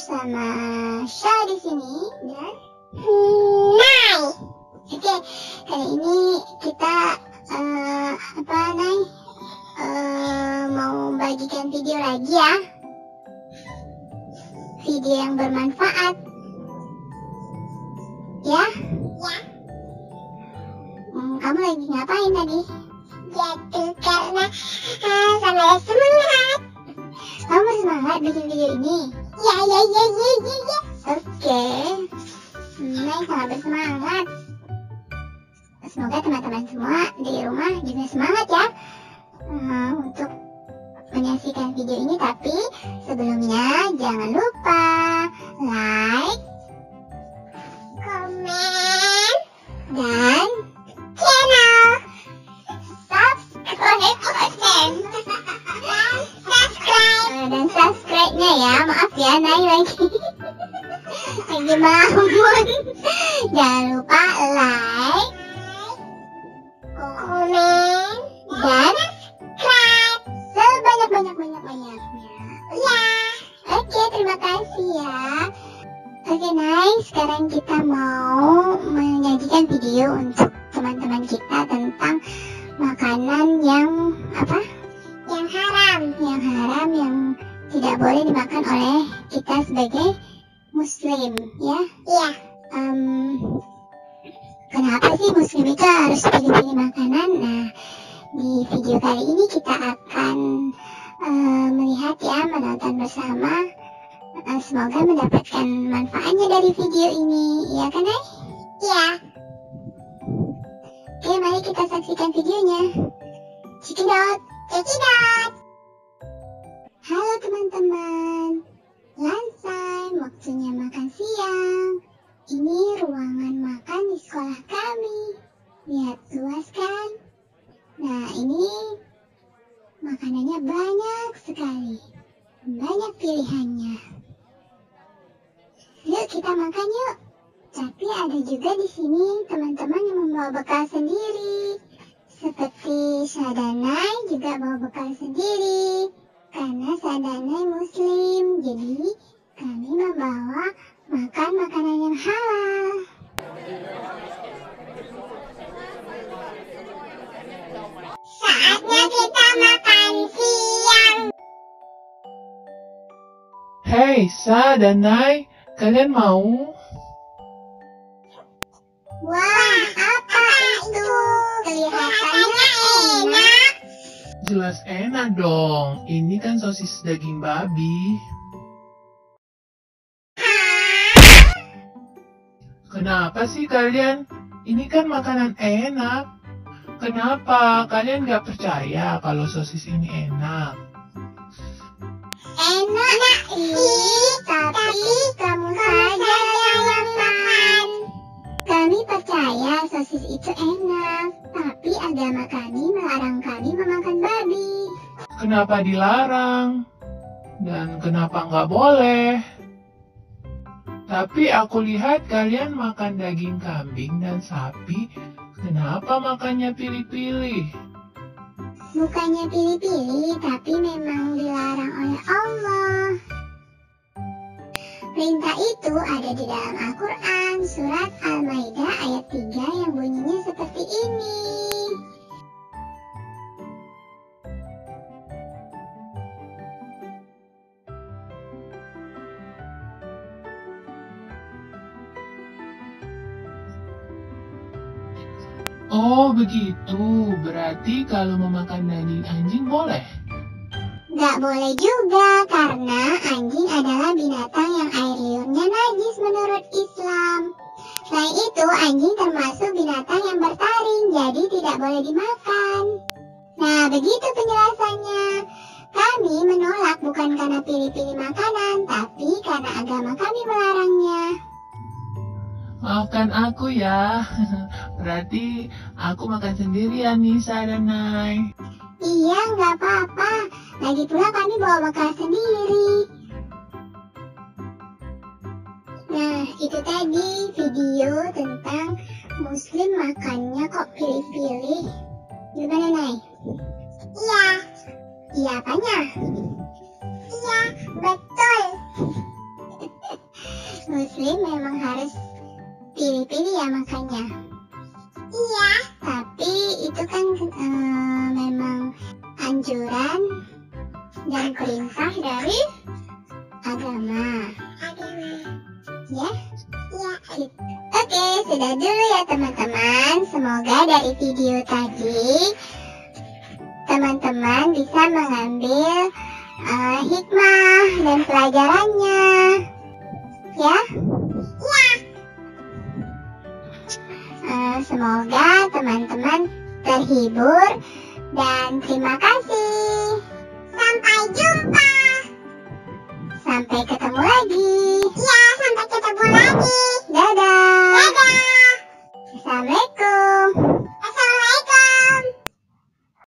bersama Syah di sini dan Nay. Oke, kali ini kita mau bagikan video lagi ya. Video yang bermanfaat. Ya? Ya. Kamu lagi ngapain tadi? Jatuh karena sama semangat. Kamu semangat bikin video ini? Ya. Oke. Nay sangat bersemangat. Semoga teman-teman semua di rumah juga semangat ya untuk menyaksikan video ini. Tapi sebelumnya jangan lupa like, komen, dan channel subscribe-nya ya. Maaf ya, Nay lagi bangun. Jangan lupa like, komen, dan subscribe sebanyak-banyaknya. Ya. Oke, terima kasih ya. Oke, Nay, sekarang kita mau menyajikan video untuk teman-teman kita tentang makanan yang yang haram, yang tidak boleh dimakan oleh kita sebagai muslim, ya. Iya. Kenapa sih muslim itu harus pilih-pilih makanan? Nah, di video kali ini kita akan melihat ya, menonton bersama. Semoga mendapatkan manfaatnya dari video ini, ya kan, Nay? Iya. Oke, mari kita saksikan videonya. Cekidot. Halo teman-teman, lunch time, waktunya makan siang. Ini ruangan makan di sekolah kami. Lihat, luas kan? Nah, ini makanannya banyak sekali. Banyak pilihannya. Yuk kita makan yuk. Tapi ada juga di sini teman-teman yang membawa bekal sendiri. Seperti Syah dan Nay juga bawa bekal sendiri. Karena Syah dan Nay muslim, jadi kami membawa makan makanan yang halal. Saatnya kita makan siang. Hei, Syah dan Nay, kalian mau? Wah, apa itu? Kelihatannya enak. Jelas enak dong, ini kan sosis daging babi. Kenapa sih kalian? Ini kan makanan enak. Kenapa kalian gak percaya kalau sosis ini enak? Enak sih, tapi kamu saja yang makan. Kami percaya sosis itu enak, tapi agama kami melarang kami memakan babi. Kenapa dilarang? Dan kenapa nggak boleh? Tapi aku lihat kalian makan daging kambing dan sapi. Kenapa makannya pilih-pilih? Bukannya pilih-pilih, tapi memang dilarang oleh Allah. Perintah itu ada di dalam Al-Quran, surat Al-Maidah ayat 3 yang bunyinya seperti ini. Oh begitu, berarti kalau memakan daging anjing boleh? Gak boleh juga, karena anjing adalah binatang yang air liurnya najis menurut Islam. Selain itu, anjing termasuk binatang yang bertaring, jadi tidak boleh dimakan. Nah, begitu penjelasannya. Kami menolak bukan karena pilih-pilih makanan, tapi karena agama kami melarangnya. Maafkan aku ya, berarti aku makan sendirian nih, Syah dan Nay. Iya, nggak apa-apa. Lagi pula kami bawa bekal sendiri. Nah, itu tadi video tentang muslim makannya kok pilih-pilih. Gimana, Nay? Iya. Iya apanya? Iya, betul. Muslim memang harus pilih-pilih ya makannya. Iya. Tapi itu kan memang anjuran dan perintah dari agama. Ya? Iya. Oke, sudah dulu ya teman-teman. Semoga dari video tadi teman-teman bisa mengambil hikmah dan pelajarannya. Ya? Iya. Semoga teman-teman terhibur dan terima kasih. Sampai jumpa. Sampai ketemu lagi. Ya, sampai ketemu lagi.